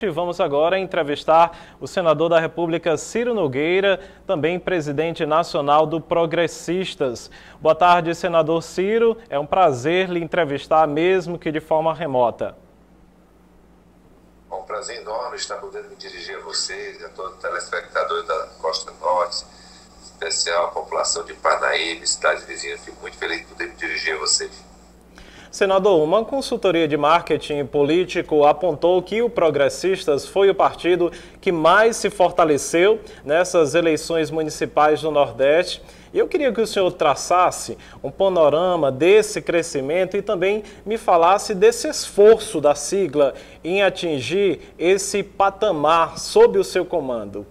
E vamos agora entrevistar o senador da República, Ciro Nogueira, também presidente nacional do Progressistas. Boa tarde, senador Ciro. É um prazer lhe entrevistar, mesmo que de forma remota. É um prazer enorme estar podendo me dirigir a vocês e a todo telespectador da Costa Norte, em especial a população de Parnaíba, cidade vizinha. Fico muito feliz de poder me dirigir a vocês. Senador, uma consultoria de marketing político apontou que o Progressistas foi o partido que mais se fortaleceu nessas eleições municipais do Nordeste. E eu queria que o senhor traçasse um panorama desse crescimento e também me falasse desse esforço da sigla em atingir esse patamar sob o seu comando.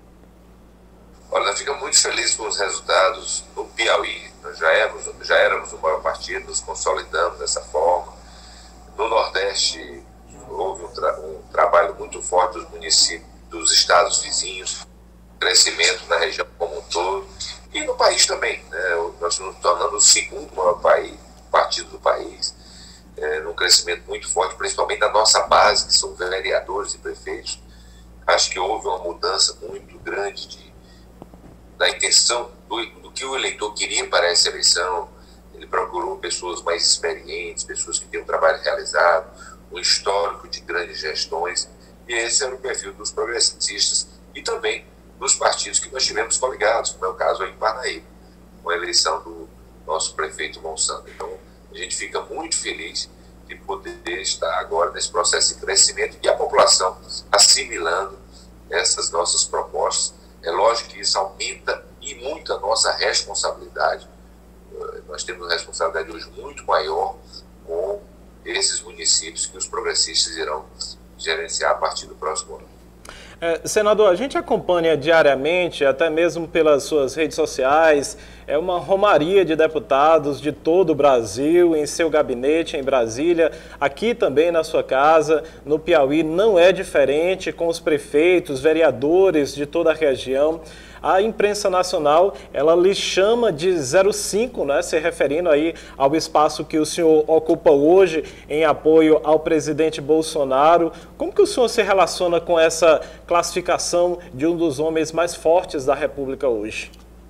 Olha, nós ficamos muito felizes com os resultados no Piauí. Nós já éramos o maior partido, nos consolidamos dessa forma. No Nordeste, houve um trabalho muito forte dos municípios, dos estados vizinhos, crescimento na região como um todo, e no país também, né? Nós nos tornando o segundo maior partido do país, num crescimento muito forte, principalmente da nossa base, que são vereadores e prefeitos. Acho que houve uma mudança muito grande da intenção do que o eleitor queria para essa eleição. Ele procurou pessoas mais experientes, pessoas que têm um trabalho realizado, um histórico de grandes gestões, e esse era o perfil dos progressistas e também dos partidos que nós tivemos coligados, como é o caso aí em Parnaíba, com a eleição do nosso prefeito Monsanto. Então, a gente fica muito feliz de poder estar agora nesse processo de crescimento e a população assimilando essas nossas propostas. É lógico que isso aumenta e muito a nossa responsabilidade. Nós temos uma responsabilidade hoje muito maior com esses municípios que os progressistas irão gerenciar a partir do próximo ano. Senador, a gente acompanha diariamente, até mesmo pelas suas redes sociais, uma romaria de deputados de todo o Brasil, em seu gabinete em Brasília, aqui também na sua casa, no Piauí, não é diferente, com os prefeitos, vereadores de toda a região. A imprensa nacional, ela lhe chama de 05, né, se referindo aí ao espaço que o senhor ocupa hoje em apoio ao presidente Bolsonaro. Como que o senhor se relaciona com essa classificação de um dos homens mais fortes da República hoje?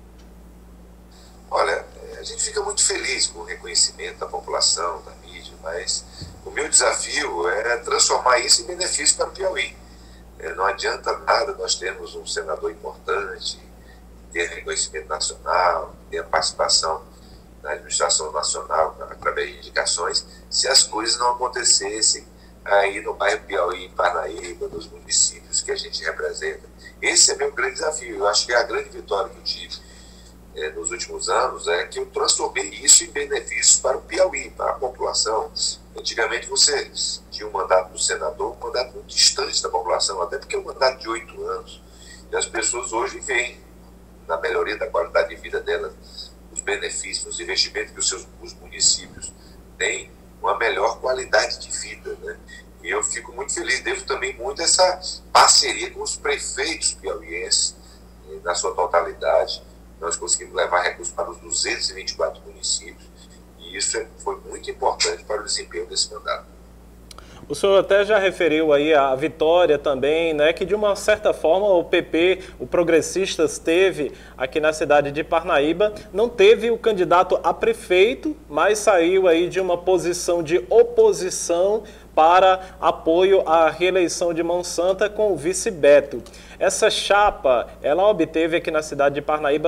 Olha, a gente fica muito feliz com o reconhecimento da população, da mídia, mas o meu desafio é transformar isso em benefício para o Piauí. Não adianta nada nós termos um senador importante, ter reconhecimento nacional, ter a participação na administração nacional através de indicações, se as coisas não acontecessem aí no bairro Piauí, Parnaíba, nos municípios que a gente representa. Esse é meu grande desafio. Eu acho que a grande vitória que eu tive nos últimos anos é que eu transformei isso em benefícios para o Piauí, para a população. Antigamente você tinha um mandato do senador, um mandato muito distante da população, até porque é um mandato de 8 anos. E as pessoas hoje veem, na melhoria da qualidade de vida delas, os benefícios, os investimentos que os municípios têm, uma melhor qualidade de vida, né? E eu fico muito feliz, devo também muito essa parceria com os prefeitos piauienses, na sua totalidade. Nós conseguimos levar recursos para os 224 municípios, e isso foi muito importante para o desempenho desse mandato. O senhor até já referiu aí a vitória também, né, que de uma certa forma o PP, o Progressistas, teve aqui na cidade de Parnaíba. Não teve o candidato a prefeito, mas saiu aí de uma posição de oposição para apoio à reeleição de Monsanto com o vice Beto. Essa chapa, ela obteve aqui na cidade de Parnaíba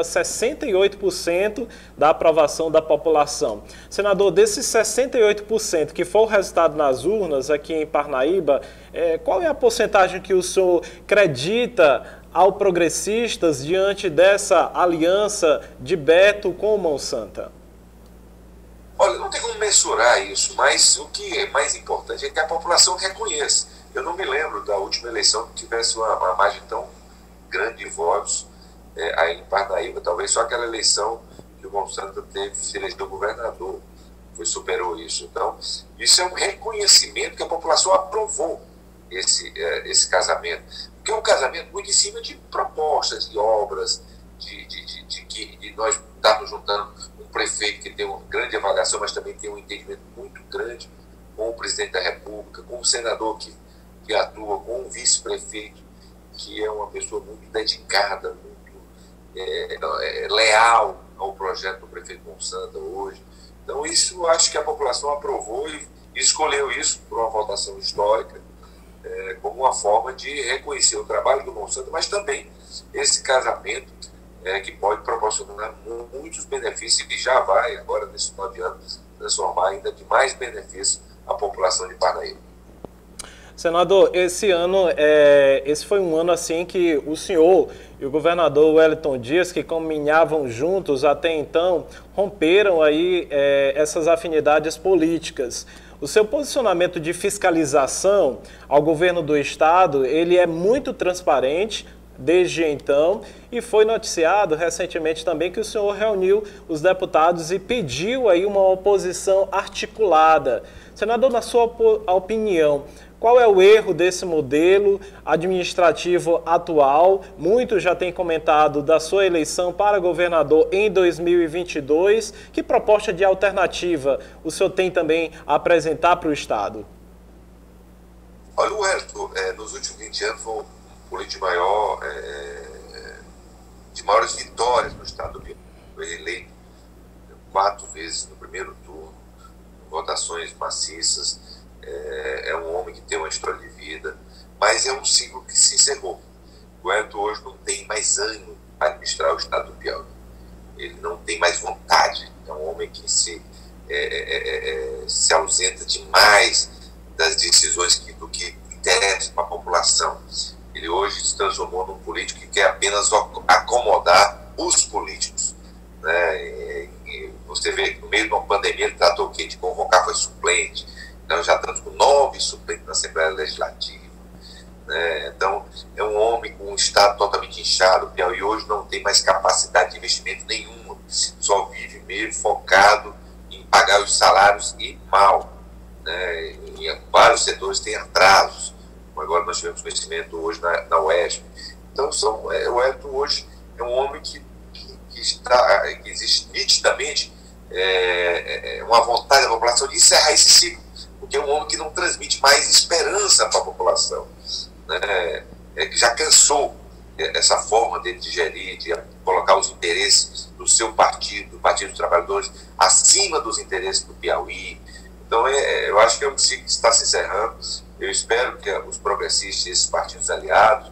68% da aprovação da população. Senador, desses 68% que foi o resultado nas urnas aqui em Parnaíba, qual é a porcentagem que o senhor acredita ao Progressistas diante dessa aliança de Beto com o Monsanto? Olha, não tem como mensurar isso, mas o que é mais importante é que a população reconheça. Eu não me lembro da última eleição que tivesse uma margem tão grande de votos aí em Parnaíba. Talvez só aquela eleição que o Monsanto se elegeu governador, superou isso. Então, isso é um reconhecimento que a população aprovou esse casamento. Porque é um casamento muito em cima de propostas, de obras, de nós estarmos juntando um prefeito que tem uma grande avaliação, mas também tem um entendimento muito grande com o presidente da República, com o senador que que atua com um vice-prefeito que é uma pessoa muito dedicada, muito leal ao projeto do prefeito Monsanta hoje. Então, isso acho que a população aprovou e escolheu isso por uma votação histórica, como uma forma de reconhecer o trabalho do Monsanta, mas também esse casamento que pode proporcionar muitos benefícios e que já vai, agora, nesse final de ano, transformar ainda de mais benefícios a população de Parnaíba. Senador, esse ano, esse foi um ano assim que o senhor e o governador Wellington Dias, que caminhavam juntos até então, romperam aí essas afinidades políticas. O seu posicionamento de fiscalização ao governo do estado, ele é muito transparente desde então, e foi noticiado recentemente também que o senhor reuniu os deputados e pediu aí uma oposição articulada. Senador, na sua opinião, qual é o erro desse modelo administrativo atual? Muitos já têm comentado da sua eleição para governador em 2022. Que proposta de alternativa o senhor tem também a apresentar para o estado? Olha, o Wellington, nos últimos 20 anos foi político de maiores vitórias no estado do Piauí. Foi eleito 4 vezes no primeiro turno, votações maciças. É um homem que tem uma história de vida, mas é um ciclo que se encerrou. O Wellington hoje não tem mais ânimo para administrar o estado do Piauí. Ele não tem mais vontade. É um homem que se ausenta demais das decisões do que interessa para a população. Ele hoje se transformou num político que quer apenas acomodar os políticos, né? Você vê que no meio de uma pandemia ele tratou o quê? De convocar, foi suplente. Então já estamos com 9 suplentes na Assembleia Legislativa, né? Então é um homem com um estado totalmente inchado. O Piauí hoje não tem mais capacidade de investimento nenhuma, só vive meio focado em pagar os salários e mal, né? Em vários setores tem atrasos. Agora nós tivemos conhecimento hoje na UESP. Então, o Wellington hoje é um homem que existe nitidamente uma vontade da população de encerrar esse ciclo, porque é um homem que não transmite mais esperança para a população, né? Que já cansou essa forma dele de gerir, de colocar os interesses do seu partido, do Partido dos Trabalhadores, acima dos interesses do Piauí. Então, eu acho que é um ciclo que está se encerrando. Eu espero que os progressistas e esses partidos aliados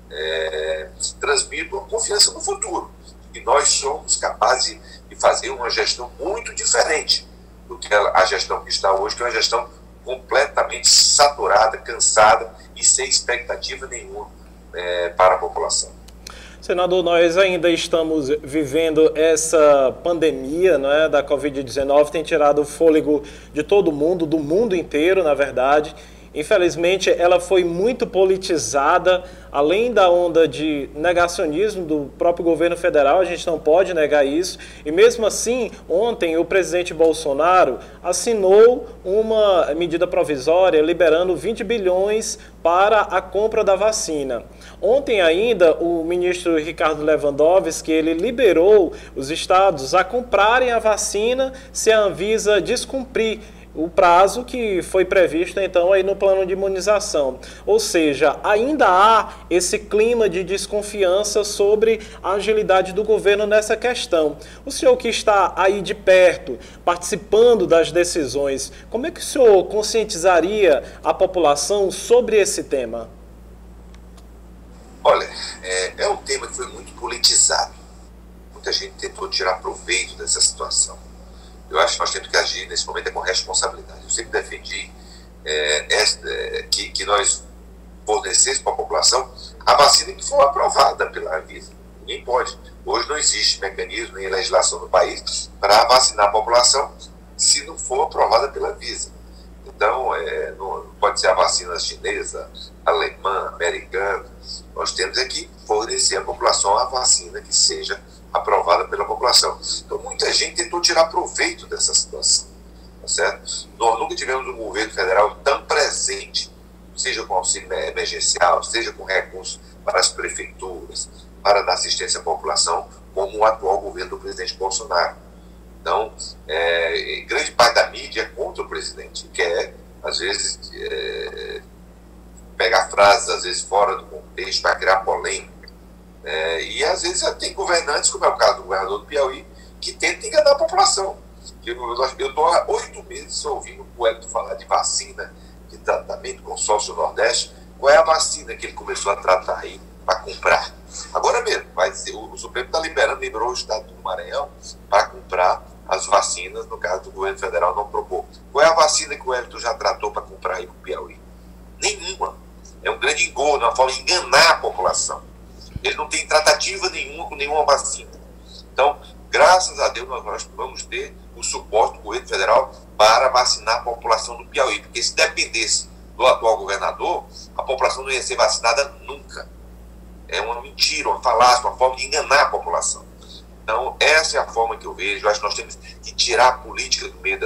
transmitam confiança no futuro, que nós somos capazes de fazer uma gestão muito diferente do que a gestão que está hoje, que é uma gestão completamente saturada, cansada e sem expectativa nenhuma para a população. Senador, nós ainda estamos vivendo essa pandemia, né, da Covid-19, tem tirado o fôlego de todo mundo, do mundo inteiro, na verdade. Infelizmente, ela foi muito politizada, além da onda de negacionismo do próprio governo federal, a gente não pode negar isso. E mesmo assim, ontem o presidente Bolsonaro assinou uma medida provisória liberando 20 bilhões para a compra da vacina. Ontem ainda, o ministro Ricardo Lewandowski, ele liberou os estados a comprarem a vacina se a Anvisa descumprir o prazo que foi previsto, então, aí no plano de imunização. Ou seja, ainda há esse clima de desconfiança sobre a agilidade do governo nessa questão. O senhor que está aí de perto, participando das decisões, como é que o senhor conscientizaria a população sobre esse tema? Olha, é um tema que foi muito politizado. Muita gente tentou tirar proveito dessa situação. Eu acho que nós temos que agir nesse momento com responsabilidade. Eu sempre defendi que nós fornecêssemos para a população a vacina que for aprovada pela Anvisa. Ninguém pode. Hoje não existe mecanismo nem legislação no país para vacinar a população se não for aprovada pela Anvisa. Então, não pode ser a vacina chinesa, alemã, americana. Nós temos que fornecer à população a vacina que seja aprovada pela população. Então, muita gente tentou tirar proveito dessa situação, tá certo? Nós nunca tivemos um governo federal tão presente, seja com auxílio emergencial, seja com recursos para as prefeituras, para dar assistência à população, como o atual governo do presidente Bolsonaro. Então, grande parte da mídia é contra o presidente, quer, às vezes, pegar frases, às vezes, fora do contexto, para criar polêmica. E, às vezes, tem governantes, como é o caso do governador do Piauí, que tentam enganar a população. Eu estou há 8 meses ouvindo o Wellington falar de vacina, de tratamento consórcio Nordeste. Qual é a vacina que ele começou a tratar aí para comprar? Agora mesmo, o Supremo liberou o Estado do Maranhão para comprar as vacinas, no caso do governo federal não propôs. Qual é a vacina que o Wellington já tratou para comprar aí para o Piauí? Nenhuma. É um grande engodo, uma forma de enganar a população. Ele não tem tratativa nenhuma com nenhuma vacina. Então, graças a Deus, nós vamos ter o suporte do governo federal para vacinar a população do Piauí, porque se dependesse do atual governador, a população não ia ser vacinada nunca. É uma mentira, uma falácia, uma forma de enganar a população. Então, essa é a forma que eu vejo. Eu acho que nós temos que tirar a política do meio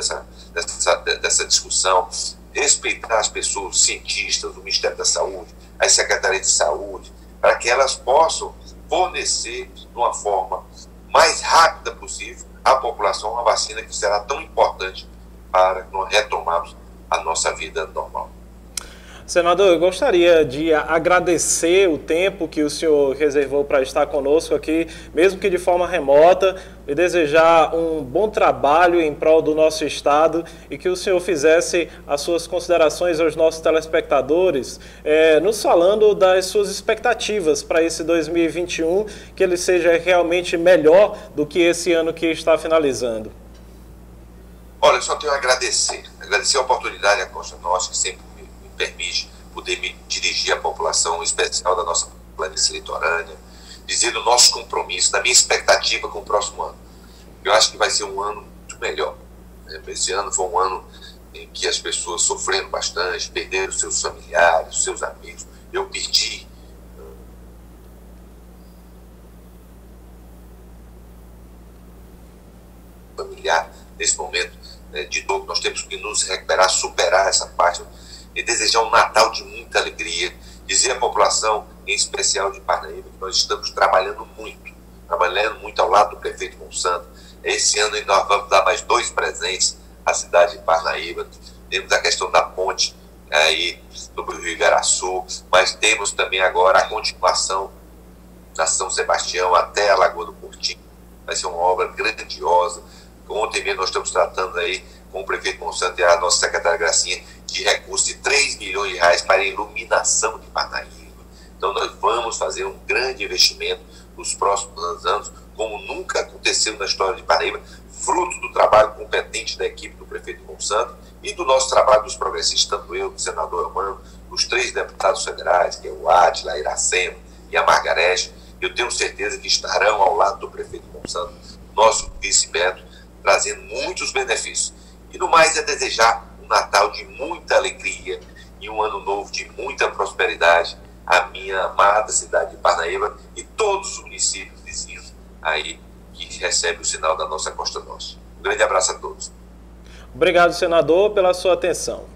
dessa discussão, respeitar as pessoas, os cientistas, o Ministério da Saúde, as secretarias de saúde, para que elas possam fornecer de uma forma mais rápida possível à população uma vacina que será tão importante para nós retomarmos a nossa vida normal. Senador, eu gostaria de agradecer o tempo que o senhor reservou para estar conosco aqui, mesmo que de forma remota, e desejar um bom trabalho em prol do nosso Estado e que o senhor fizesse as suas considerações aos nossos telespectadores, nos falando das suas expectativas para esse 2021, que ele seja realmente melhor do que esse ano que está finalizando. Olha, eu só tenho a agradecer a oportunidade à Costa Norte, que sempre me permite poder me dirigir à população especial da nossa planície litorânea, dizer do nosso compromisso, da minha expectativa com o próximo ano. Eu acho que vai ser um ano muito melhor. Esse ano foi um ano em que as pessoas sofreram bastante, perderam seus familiares, seus amigos. Eu perdi familiar nesse momento de dor. Nós temos que nos recuperar, superar essa parte e desejar um Natal de muita alegria, dizer à população, em especial de Parnaíba, que nós estamos trabalhando muito ao lado do prefeito Monsanto. Esse ano nós vamos dar mais 2 presentes à cidade de Parnaíba. Temos a questão da ponte aí do Rio Igaraçu, mas temos também agora a continuação da São Sebastião até a Lagoa do Portinho. Vai ser uma obra grandiosa. Ontem mesmo nós estamos tratando aí com o prefeito Monsanto e a nossa secretária Gracinha de recursos de 3 milhões de reais para a iluminação de Parnaíba. Então nós vamos fazer um grande investimento nos próximos anos, como nunca aconteceu na história de Parnaíba, fruto do trabalho competente da equipe do prefeito Monsanto e do nosso trabalho dos progressistas, tanto eu, o senador Amando, os 3 deputados federais, que é o Átila, a Iracema e a Margarete. Eu tenho certeza que estarão ao lado do prefeito Monsanto, nosso vice Beto, trazendo muitos benefícios. E no mais é desejar um Natal de muita alegria e um ano novo de muita prosperidade à minha amada cidade de Parnaíba e todos os municípios vizinhos aí que recebem o sinal da nossa Costa Norte. Um grande abraço a todos. Obrigado, senador, pela sua atenção.